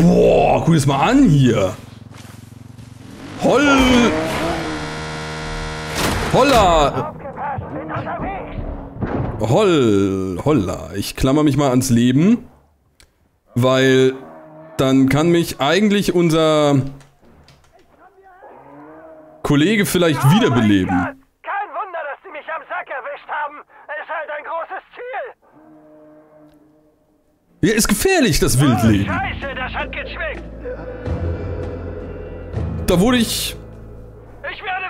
Boah, guck das mal an hier. Holla. Holla. Ich klammer mich mal ans Leben. Weil dann kann mich eigentlich unser Kollege vielleicht wiederbeleben. Kein Wunder, dass die mich am Sack erwischt haben. Ist halt ein großes Ziel. Ja, ist gefährlich, das Wildleben. Scheiße, das hat gezwickt. Da wurde ich Ich werde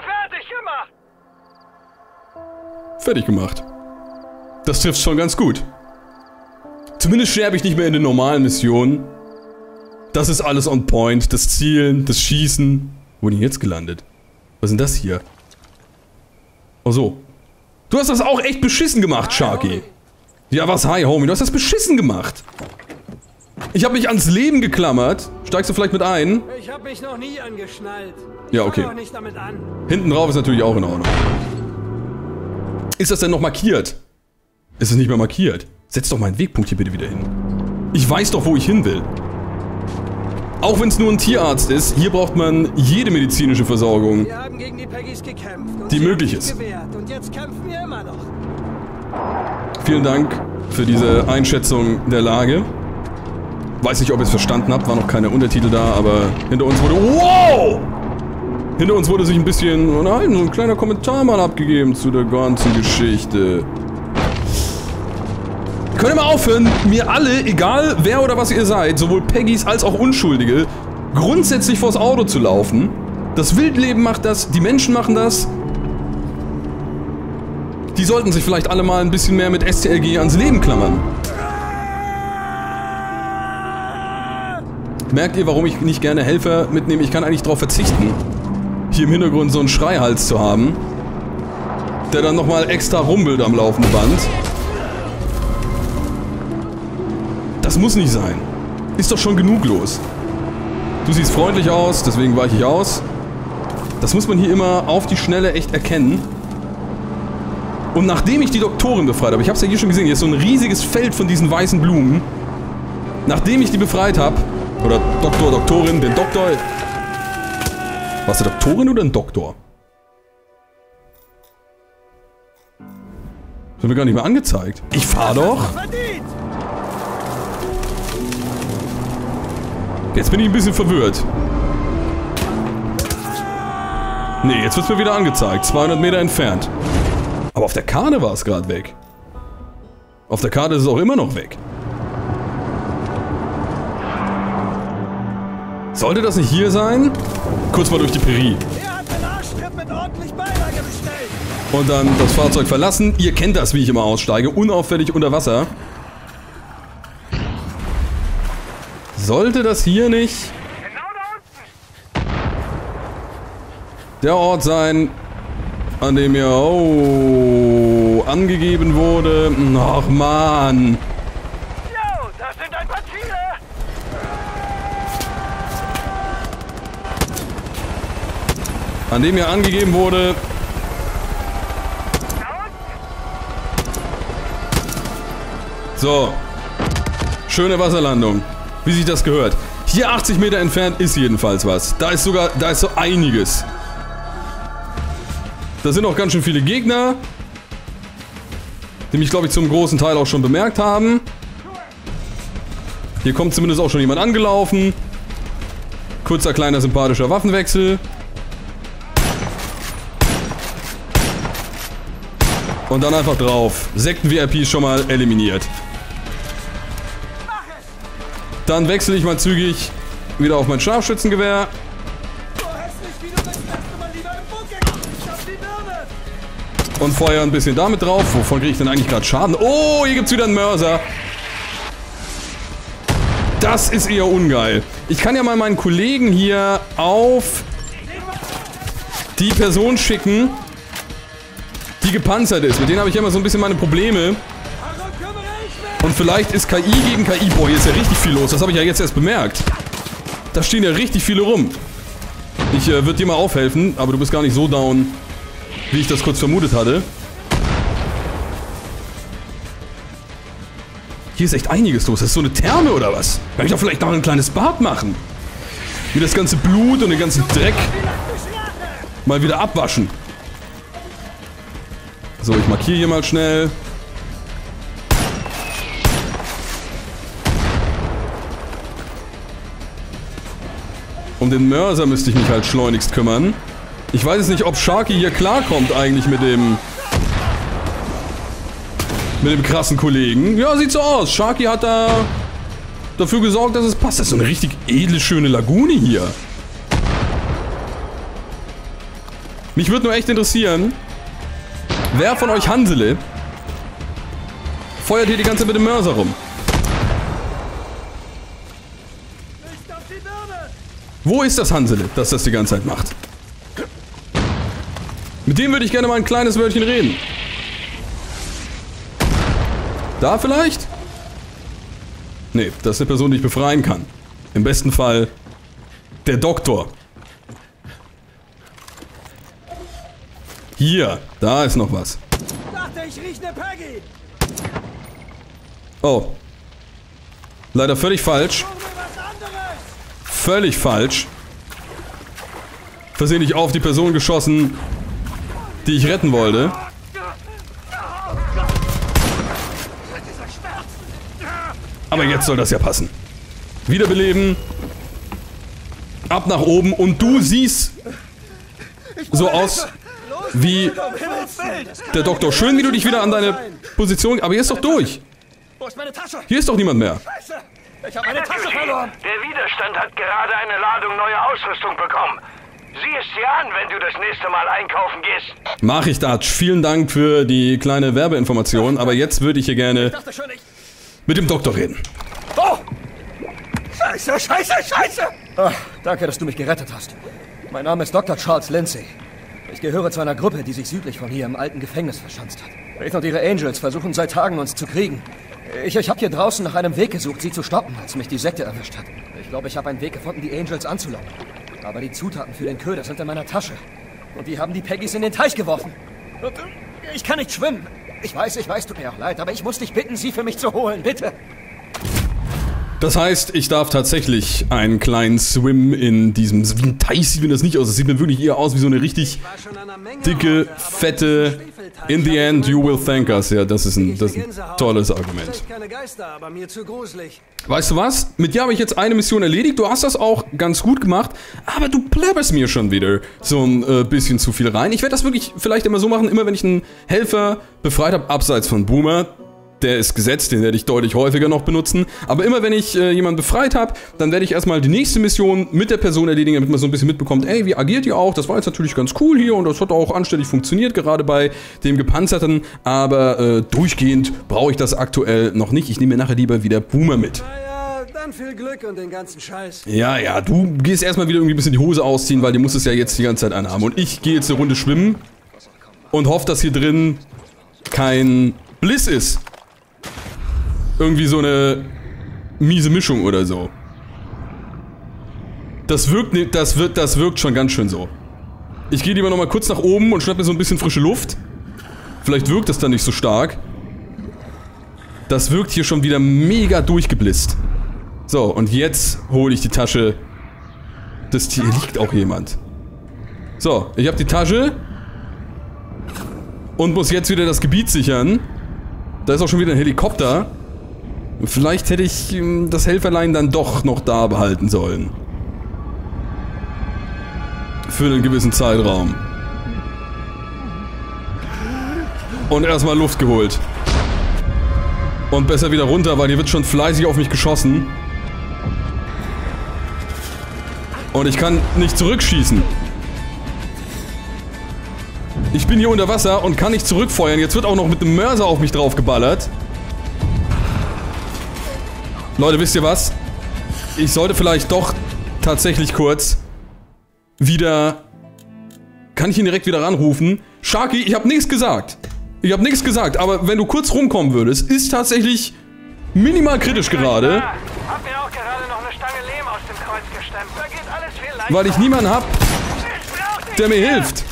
fertig gemacht. Das trifft schon ganz gut. Zumindest sterbe ich nicht mehr in den normalen Missionen. Das ist alles on point. Das Zielen, das Schießen. Wo bin ich jetzt gelandet? Was ist denn das hier? Oh so. Du hast das auch echt beschissen gemacht, Sharky. Ja, was? Hi, Homie. Du hast das beschissen gemacht. Ich habe mich ans Leben geklammert. Steigst du vielleicht mit ein? Ich habe mich noch nie angeschnallt. Ja, okay. Ich fang doch nicht damit an. Hinten drauf ist natürlich auch in Ordnung. Ist das denn noch markiert? Ist es nicht mehr markiert? Setz doch meinen Wegpunkt hier bitte wieder hin. Ich weiß doch, wo ich hin will. Auch wenn es nur ein Tierarzt ist, hier braucht man jede medizinische Versorgung, Wir haben gegen die Peggys gekämpft und die sie möglich haben sich ist. gewehrt. Und jetzt kämpfen wir immer noch. Vielen Dank für diese Einschätzung der Lage. Weiß nicht, ob ihr es verstanden habt, war noch keine Untertitel da, aber hinter uns wurde... Wow! Hinter uns wurde sich ein bisschen... Oh nein, so ein kleiner Kommentar mal abgegeben zu der ganzen Geschichte. Könnt ihr mal aufhören, mir alle, egal wer oder was ihr seid, sowohl Peggys als auch Unschuldige, grundsätzlich vors Auto zu laufen? Das Wildleben macht das, die Menschen machen das. Die sollten sich vielleicht alle mal ein bisschen mehr mit STLG ans Leben klammern. Merkt ihr, warum ich nicht gerne Helfer mitnehme? Ich kann eigentlich darauf verzichten, hier im Hintergrund so einen Schreihals zu haben, der dann nochmal extra rumbelt am laufenden Band. Das muss nicht sein. Ist doch schon genug los. Du siehst freundlich aus, deswegen weiche ich aus. Das muss man hier immer auf die Schnelle echt erkennen. Und nachdem ich die Doktorin befreit habe, ich habe es ja hier schon gesehen, hier ist so ein riesiges Feld von diesen weißen Blumen. Nachdem ich die befreit habe, oder Doktor, Doktorin, den Doktor... Warst du Doktorin oder ein Doktor? Das wird mir gar nicht mehr angezeigt. Ich fahr doch. Jetzt bin ich ein bisschen verwirrt. Nee, jetzt wird es mir wieder angezeigt. 200 Meter entfernt. Aber auf der Karte war es gerade weg. Auf der Karte ist es auch immer noch weg. Sollte das nicht hier sein? Kurz mal durch die Prärie. Und dann das Fahrzeug verlassen. Ihr kennt das, wie ich immer aussteige. Unauffällig unter Wasser. Sollte das hier nicht der Ort sein, an dem mir angegeben wurde? Ach man. Jo, das sind ein paar Ziele. An dem mir angegeben wurde. So. Schöne Wasserlandung. Wie sich das gehört. Hier 80 Meter entfernt ist jedenfalls was. Da ist so einiges. Da sind auch ganz schön viele Gegner, die mich, glaube ich, zum großen Teil auch schon bemerkt haben. Hier kommt zumindest auch schon jemand angelaufen. Kurzer, kleiner, sympathischer Waffenwechsel. Und dann einfach drauf. Sekten-VIP schon mal eliminiert. Dann wechsle ich mal zügig wieder auf mein Scharfschützengewehr. Und feuer ein bisschen damit drauf. Wovon kriege ich denn eigentlich gerade Schaden? Oh, hier gibt es wieder einen Mörser. Das ist eher ungeil. Ich kann ja mal meinen Kollegen hier auf die Person schicken, die gepanzert ist. Mit denen habe ich ja immer so ein bisschen meine Probleme. Und vielleicht ist KI gegen KI. Boah, hier ist ja richtig viel los. Das habe ich ja jetzt erst bemerkt. Da stehen ja richtig viele rum. Ich würde dir mal aufhelfen, aber du bist gar nicht so down, wie ich das kurz vermutet hatte. Hier ist echt einiges los. Das ist so eine Therme oder was? Kann ich doch vielleicht noch ein kleines Bad machen? Mir das ganze Blut und den ganzen Dreck mal wieder abwaschen. So, ich markiere hier mal schnell. Um den Mörser müsste ich mich halt schleunigst kümmern. Ich weiß jetzt nicht, ob Sharky hier klarkommt eigentlich mit dem krassen Kollegen. Ja, sieht so aus. Sharky hat da dafür gesorgt, dass es passt. Das ist so eine richtig edle, schöne Lagune hier. Mich würde nur echt interessieren, wer von euch Hansele feuert hier die ganze Zeit mit dem Mörser rum? Wo ist das Hansele, das das die ganze Zeit macht? Mit dem würde ich gerne mal ein kleines Wörtchen reden. Da vielleicht? Nee, das ist eine Person, die ich befreien kann. Im besten Fall der Doktor. Hier, da ist noch was. Dachte, ich rieche eine Peggy. Oh. Leider völlig falsch. Völlig falsch. Versehentlich auf die Person geschossen, die ich retten wollte. Aber jetzt soll das ja passen. Wiederbeleben. Ab nach oben. Und du siehst so aus wie der Doktor. Schön, wie du dich wieder an deine Position... Aber hier ist doch durch. Wo ist meine Tasche? Hier ist doch niemand mehr. Ich habe meine Tasche verloren. Der Widerstand hat gerade eine Ladung neue Ausrüstung bekommen. Sieh es dir an, wenn du das nächste Mal einkaufen gehst. Mach ich, Dutch. Vielen Dank für die kleine Werbeinformation. Aber jetzt würde ich hier gerne mit dem Doktor reden. Oh! Scheiße, scheiße, scheiße! Oh, danke, dass du mich gerettet hast. Mein Name ist Dr. Charles Lindsay. Ich gehöre zu einer Gruppe, die sich südlich von hier im alten Gefängnis verschanzt hat. Faith und ihre Angels versuchen seit Tagen, uns zu kriegen. Ich habe hier draußen nach einem Weg gesucht, sie zu stoppen, als mich die Sekte erwischt hat. Ich glaube, ich habe einen Weg gefunden, die Angels anzulocken. Aber die Zutaten für den Köder sind in meiner Tasche. Und die haben die Peggys in den Teich geworfen. Und ich kann nicht schwimmen. Ich weiß, tut mir auch leid, aber ich muss dich bitten, sie für mich zu holen, bitte. Das heißt, ich darf tatsächlich einen kleinen Swim in diesem... Wie ein Teich sieht mir das nicht aus. Das sieht mir wirklich eher aus wie so eine richtig dicke, fette... In the end, you will thank us. Ja, das ist ein tolles Argument. Weißt du was? Mit dir habe ich jetzt eine Mission erledigt. Du hast das auch ganz gut gemacht. Aber du plapperst mir schon wieder so ein bisschen zu viel rein. Ich werde das wirklich vielleicht immer so machen, immer wenn ich einen Helfer befreit habe, abseits von Boomer. Der ist gesetzt, den werde ich deutlich häufiger noch benutzen. Aber immer wenn ich jemanden befreit habe, dann werde ich erstmal die nächste Mission mit der Person erledigen, damit man so ein bisschen mitbekommt, ey, wie agiert ihr auch? Das war jetzt natürlich ganz cool hier und das hat auch anständig funktioniert, gerade bei dem Gepanzerten. Aber durchgehend brauche ich das aktuell noch nicht. Ich nehme mir nachher lieber wieder Boomer mit. Naja, dann viel Glück und den ganzen Scheiß. Ja, du gehst erstmal wieder irgendwie ein bisschen die Hose ausziehen, weil du musst es ja jetzt die ganze Zeit anhaben. Und ich gehe jetzt eine Runde schwimmen und hoffe, dass hier drin kein Bliss ist. Irgendwie so eine miese Mischung oder so. Das wirkt schon ganz schön so. Ich gehe lieber nochmal kurz nach oben und schnapp mir so ein bisschen frische Luft. Vielleicht wirkt das dann nicht so stark. Das wirkt hier schon wieder mega durchgeblisst. So, und jetzt hole ich die Tasche. Hier liegt auch jemand. So, ich habe die Tasche. Und muss jetzt wieder das Gebiet sichern. Da ist auch schon wieder ein Helikopter. Vielleicht hätte ich das Helferlein dann doch noch da behalten sollen. Für einen gewissen Zeitraum. Und erstmal Luft geholt. Und besser wieder runter, weil hier wird schon fleißig auf mich geschossen. Und ich kann nicht zurückschießen. Ich bin hier unter Wasser und kann nicht zurückfeuern. Jetzt wird auch noch mit einem Mörser auf mich drauf geballert. Leute, wisst ihr was? Ich sollte vielleicht doch tatsächlich kurz wieder... Kann ich ihn direkt wieder ranrufen? Sharky, ich habe nichts gesagt. Ich habe nichts gesagt, aber wenn du kurz rumkommen würdest, ist tatsächlich minimal kritisch gerade. Hab mir auch gerade noch eine Stange Lehm aus dem Kreuz gestemmt. Da geht alles viel leichter. Weil ich niemanden hab, der mir hilft.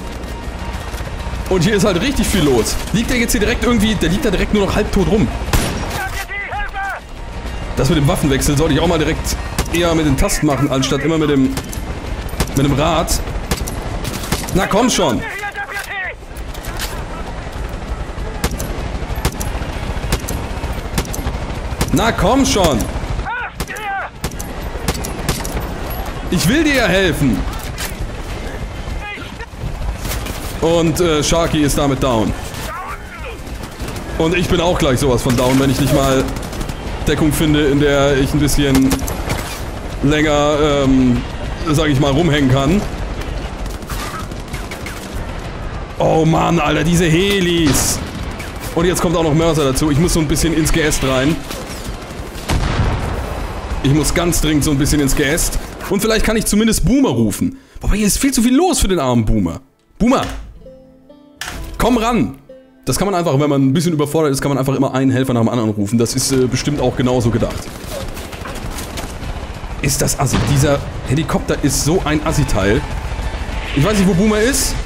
Und hier ist halt richtig viel los. Liegt der jetzt hier direkt irgendwie... Der liegt da direkt nur noch halbtot rum. Das mit dem Waffenwechsel sollte ich auch mal direkt eher mit den Tasten machen, anstatt immer mit dem Rad. Na komm schon! Na komm schon! Ich will dir ja helfen! Und Sharky ist damit down. Und ich bin auch gleich sowas von down, wenn ich nicht mal Deckung finde, in der ich ein bisschen länger, sag ich mal, rumhängen kann. Oh Mann, Alter, diese Helis! Und jetzt kommt auch noch Mörser dazu. Ich muss so ein bisschen ins Geäst rein. Ich muss ganz dringend so ein bisschen ins Geäst. Und vielleicht kann ich zumindest Boomer rufen. Wobei, hier ist viel zu viel los für den armen Boomer. Boomer! Komm ran! Das kann man einfach, wenn man ein bisschen überfordert ist, kann man einfach immer einen Helfer nach dem anderen rufen. Das ist bestimmt auch genauso gedacht. Ist das assi? Dieser Helikopter ist so ein Assi-Teil. Ich weiß nicht, wo Boomer ist.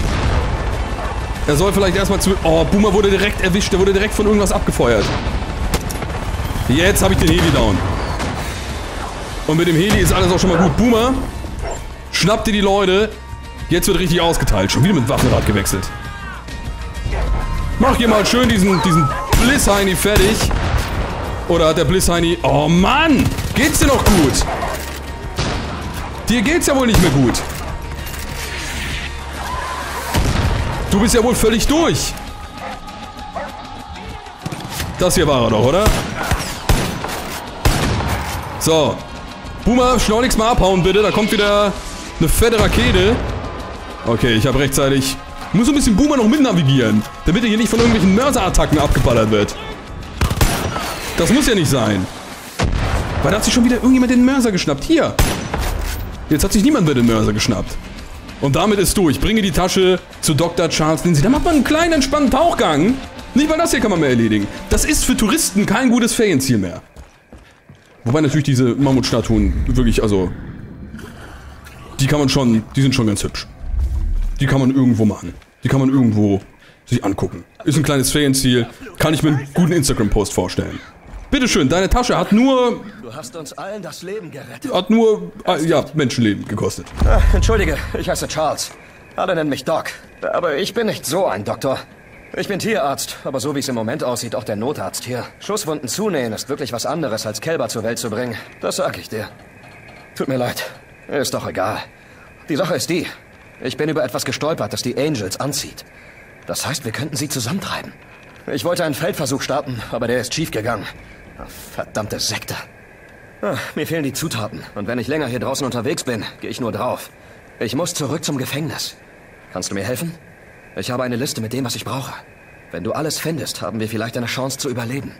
Er soll vielleicht erstmal zu... Oh, Boomer wurde direkt erwischt. Der wurde direkt von irgendwas abgefeuert. Jetzt habe ich den Heli down. Und mit dem Heli ist alles auch schon mal gut. Boomer, schnapp dir die Leute. Jetzt wird richtig ausgeteilt. Schon wieder mit Waffenrad gewechselt. Mach hier mal schön diesen Bliss-Heini fertig. Oder hat der Bliss-Heini... Oh Mann! Geht's dir noch gut? Dir geht's ja wohl nicht mehr gut. Du bist ja wohl völlig durch. Das hier war er doch, oder? So. Boomer, schleunigst mal abhauen, bitte. Da kommt wieder eine fette Rakete. Okay, ich habe rechtzeitig... Ich muss so ein bisschen Boomer noch mit navigieren, damit er hier nicht von irgendwelchen Mörserattacken abgeballert wird. Das muss ja nicht sein. Weil da hat sich schon wieder irgendjemand den Mörser geschnappt. Hier. Jetzt hat sich niemand mehr den Mörser geschnappt. Und damit ist durch. Bringe die Tasche zu Dr. Charles Lindsay. Da macht man einen kleinen, entspannten Tauchgang. Nicht mal das hier kann man mehr erledigen. Das ist für Touristen kein gutes Ferienziel mehr. Wobei natürlich diese Mammutstatuen wirklich, also... Die kann man schon... Die sind schon ganz hübsch. Die kann man irgendwo machen. Die kann man irgendwo sich angucken. Ist ein kleines Ferienziel. Kann ich mir einen guten Instagram-Post vorstellen. Bitteschön, deine Tasche hat nur... Du hast uns allen das Leben gerettet. Hat nur, ja, Menschenleben gekostet. Entschuldige, ich heiße Charles. Alle nennen mich Doc. Aber ich bin nicht so ein Doktor. Ich bin Tierarzt, aber so wie es im Moment aussieht, auch der Notarzt hier. Schusswunden zunähen ist wirklich was anderes, als Kälber zur Welt zu bringen. Das sag ich dir. Tut mir leid. Ist doch egal. Die Sache ist die. Ich bin über etwas gestolpert, das die Angels anzieht. Das heißt, wir könnten sie zusammentreiben. Ich wollte einen Feldversuch starten, aber der ist schief gegangen. Verdammte Sekte. Mir fehlen die Zutaten. Und wenn ich länger hier draußen unterwegs bin, gehe ich nur drauf. Ich muss zurück zum Gefängnis. Kannst du mir helfen? Ich habe eine Liste mit dem, was ich brauche. Wenn du alles findest, haben wir vielleicht eine Chance zu überleben.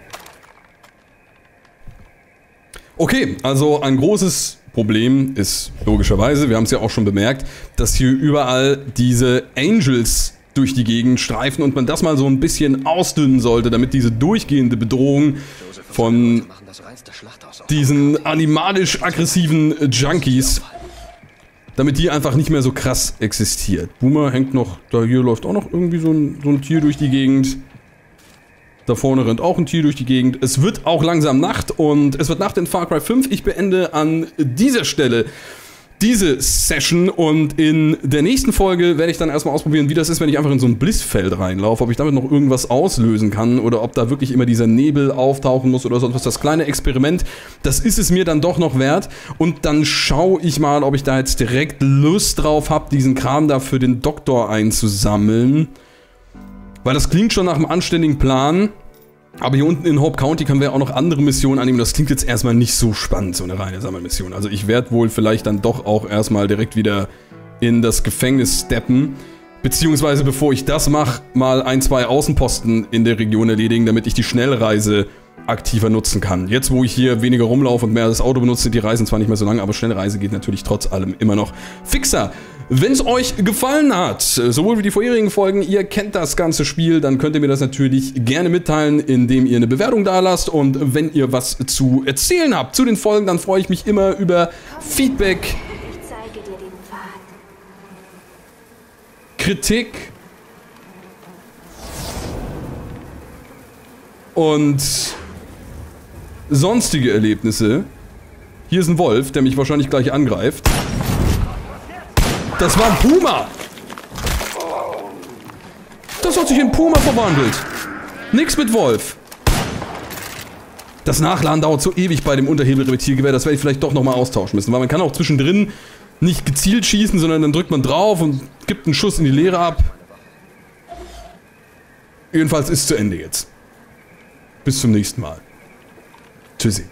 Okay, also ein großes Problem ist logischerweise, wir haben es ja auch schon bemerkt, dass hier überall diese Angels durch die Gegend streifen und man das mal so ein bisschen ausdünnen sollte, damit diese durchgehende Bedrohung von diesen animalisch-aggressiven Junkies, damit die einfach nicht mehr so krass existiert. Boomer hängt noch, da hier läuft auch noch irgendwie so ein Tier durch die Gegend. Da vorne rennt auch ein Tier durch die Gegend. Es wird auch langsam Nacht und es wird Nacht in Far Cry 5. Ich beende an dieser Stelle diese Session und in der nächsten Folge werde ich dann erstmal ausprobieren, wie das ist, wenn ich einfach in so ein Blissfeld reinlaufe, ob ich damit noch irgendwas auslösen kann oder ob da wirklich immer dieser Nebel auftauchen muss oder so etwas. Das kleine Experiment, das ist es mir dann doch noch wert und dann schaue ich mal, ob ich da jetzt direkt Lust drauf habe, diesen Kram da für den Doktor einzusammeln. Weil das klingt schon nach einem anständigen Plan. Aber hier unten in Hope County können wir auch noch andere Missionen annehmen. Das klingt jetzt erstmal nicht so spannend, so eine reine Sammelmission. Also ich werde wohl vielleicht dann doch auch erstmal direkt wieder in das Gefängnis steppen. Beziehungsweise bevor ich das mache, mal 1, 2 Außenposten in der Region erledigen, damit ich die Schnellreise aktiver nutzen kann. Jetzt, wo ich hier weniger rumlaufe und mehr das Auto benutze, sind die Reisen zwar nicht mehr so lang, aber Schnellreise geht natürlich trotz allem immer noch fixer. Wenn es euch gefallen hat, sowohl wie die vorherigen Folgen, ihr kennt das ganze Spiel, dann könnt ihr mir das natürlich gerne mitteilen, indem ihr eine Bewertung da lasst. Und wenn ihr was zu erzählen habt zu den Folgen, dann freue ich mich immer über Feedback, Ich zeige dir den Pfad. Kritik und sonstige Erlebnisse. Hier ist ein Wolf, der mich wahrscheinlich gleich angreift. Das war ein Puma! Das hat sich in Puma verwandelt. Nix mit Wolf. Das Nachladen dauert so ewig bei dem Unterhebelrepetiergewehr, das werde ich vielleicht doch nochmal austauschen müssen. Weil man kann auch zwischendrin nicht gezielt schießen, sondern dann drückt man drauf und gibt einen Schuss in die Leere ab. Jedenfalls ist es zu Ende jetzt. Bis zum nächsten Mal. Tschüssi.